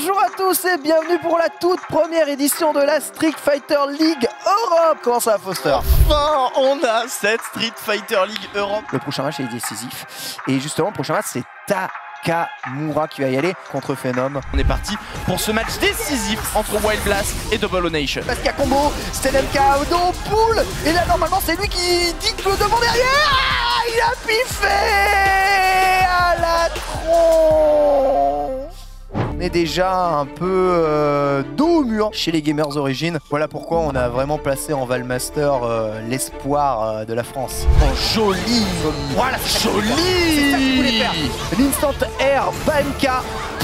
Bonjour à tous et bienvenue pour la toute première édition de la Street Fighter League Europe. Comment ça va, Foster? Enfin, on a cette Street Fighter League Europe. Le prochain match est décisif. Et justement, le prochain match, c'est Takamura qui va y aller contre Phenom. On est parti pour ce match décisif entre Wild Blast et Double Nation. Parce qu'il y a combo, Stelenka, Odo, Pool. Et là, normalement, c'est lui qui dicte le devant derrière. Ah, il a piffé à la tronche. On est déjà un peu dos au mur chez les Gamers Origins. Voilà pourquoi on a vraiment placé en Valmaster l'espoir de la France. Oh, joli. Voilà, c'est joli. C'est ça qu'il voulait faire. L'instant air Banka.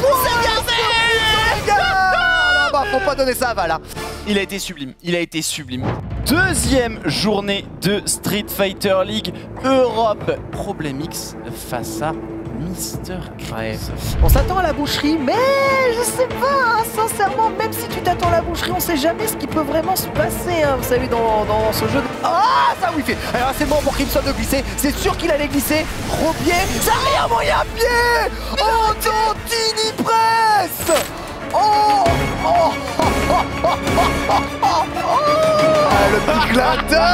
Bah, faut pas donner ça à Val. Hein. Il a été sublime, il a été sublime. Deuxième journée de Street Fighter League Europe. Problem X face à Mister Ouais. On s'attend à la boucherie, mais je sais pas, hein, sincèrement, même si tu t'attends à la boucherie, on sait jamais ce qui peut vraiment se passer, hein, vous savez, dans ce jeu. Ah, ça oui fait. Alors c'est bon pour Crimson de glisser, c'est sûr qu'il allait glisser. Repied, ça a rien moyen à pied. Oh, Dantini presse. Oh, oh, oh, oh, oh, oh, oh, oh, oh. Ah, le big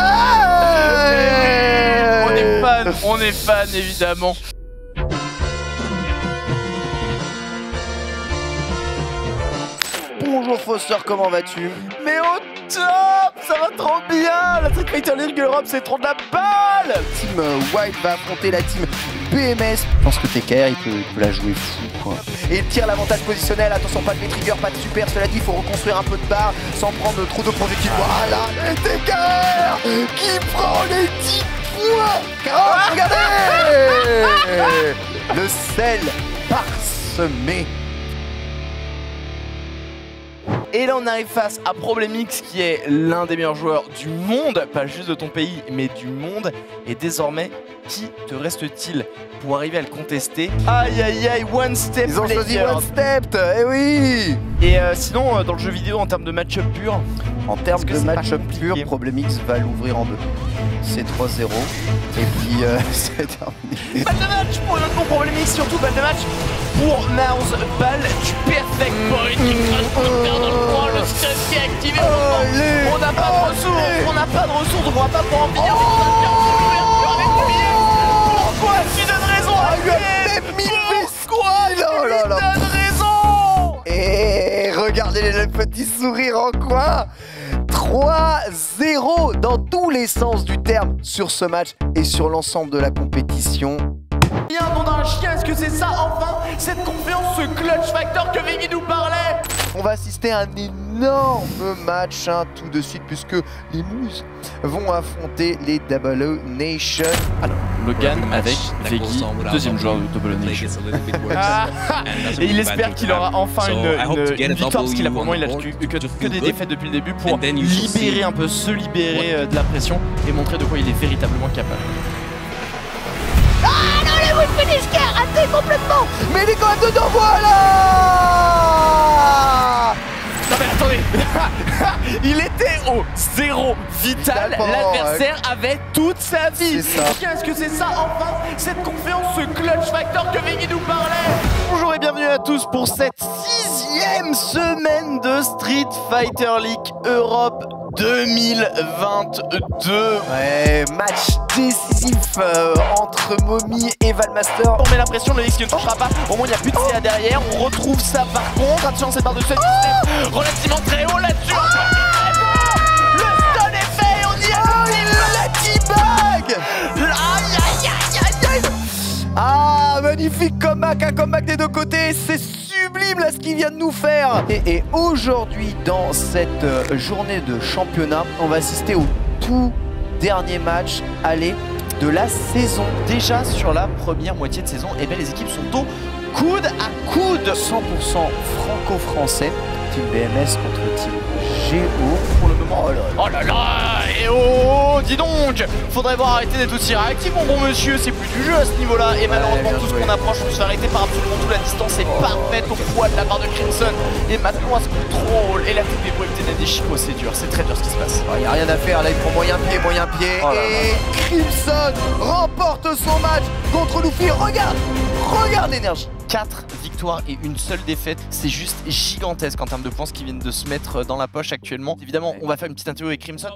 latin. On est fan évidemment. Bonjour Foster, comment vas-tu? Mais au top, ça va trop bien. La Street Fighter League Europe, c'est trop de la balle. Team White va affronter la team BMS. Je pense que TKR, il peut la jouer fou, quoi. Et il tire l'avantage positionnel. Attention, pas de trigger, pas de super. Cela dit, il faut reconstruire un peu de barre sans prendre trop de projectiles. Voilà, et TKR qui prend les 10 points. Oh, regardez. Le sel parsemé. Et là on arrive face à Problem X qui est l'un des meilleurs joueurs du monde, pas juste de ton pays mais du monde. Et désormais, qui te reste-t-il pour arriver à le contester? Aïe aïe aïe, One Step. Ils ont choisi One Step, eh oui. Et sinon dans le jeu vidéo en termes de match-up pur, en termes de match-up pur, Problem X va l'ouvrir en deux. C'est 3-0 et puis c'est terminé. Balle de match pour notre bon Problem X, surtout balle de match pour Mouse, balle du perfect point qui crache le père dans le coin, le stun qui est activé. On n'a pas de ressources, on va pas pouvoir en finir. Pourquoi tu donnes raison à lui? Pourquoi tu donnes raison? Et regardez le petit sourire en coin. 3-0 dans tous les sens du terme sur ce match et sur l'ensemble de la compétition. Bien, nom d'un chien, est-ce que c'est ça enfin? Cette confiance, ce clutch factor que Veggie nous parlait? On va assister à un énorme match hein, tout de suite puisque les Moose vont affronter les Double Nation. Alors, Logan avec Veggie, deuxième joueur de Double Nation. Et il espère qu'il aura enfin une victoire parce qu'il a pour moi il a que des défaites depuis le début pour libérer un peu, se libérer de la pression et montrer de quoi il est véritablement capable. Ah non, les Wood Finish qui a raté complètement. Mais il est quand même dedans, voilà. Non mais attendez. Il était au 0 vital, l'adversaire avait toute sa vie. Est-ce que c'est ça enfin? Cette confiance, ce clutch factor que Veggie nous parlait. Bonjour et bienvenue à tous pour cette 6e semaine de Street Fighter League Europe 2022. Ouais, match décisif entre Momi et Valmaster. On met la pression, le X qui ne touchera pas. Au moins il n'y a plus de CA derrière. On retrouve ça par contre. Attention, cette barre de stun relativement très haut là-dessus. Le stun est fait, on y a la T-Bag. Aïe aïe aïe aïe aïe. Ah, magnifique comeback, un comeback des deux côtés. C'est sublime là ce qu'il vient de nous faire. Et aujourd'hui dans cette journée de championnat, on va assister au tout dernier match aller de la saison. Déjà sur la première moitié de saison, et bien les équipes sont au coude à coude. 100% franco-français. Team BMS contre Team Géo. Pour le moment, oh là là, et oh, dis donc, faudrait voir arrêter d'être aussi réactif mon bon monsieur, c'est plus du jeu à ce niveau-là. Et malheureusement tout ce qu'on approche, on se fait arrêter par absolument tout. La distance est parfaite au poids de la barre de Crimson. Et maintenant à ce contrôle et la TP pour éviter Nadeshiko, c'est dur, c'est très dur ce qui se passe. Il n'y a rien à faire, là il prend moyen pied. Et Crimson remporte son match contre Luffy. Regarde l'énergie. 4 victoires victoires et une seule défaite. C'est juste gigantesque en termes de points ce qu'ils viennent de se mettre dans la poche actuellement. Évidemment, on va faire une petite interview avec Crimson.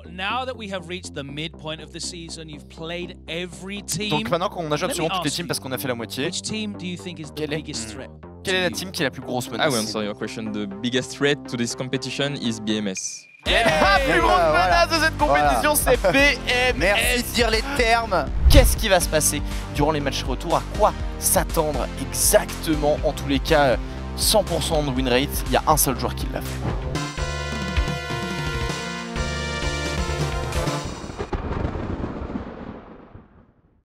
Donc maintenant qu'on a joué absolument toutes les teams parce qu'on a fait la moitié. Quelle est la team qui est la plus grosse menace? I will answer your question. The biggest threat to this competition is BMS. Et la plus grosse menace de cette compétition, c'est BMS. Merci de dire les termes. Qu'est-ce qui va se passer durant les matchs retour? À quoi s'attendre exactement? En tous les cas, 100% de win rate, il y a un seul joueur qui l'a fait.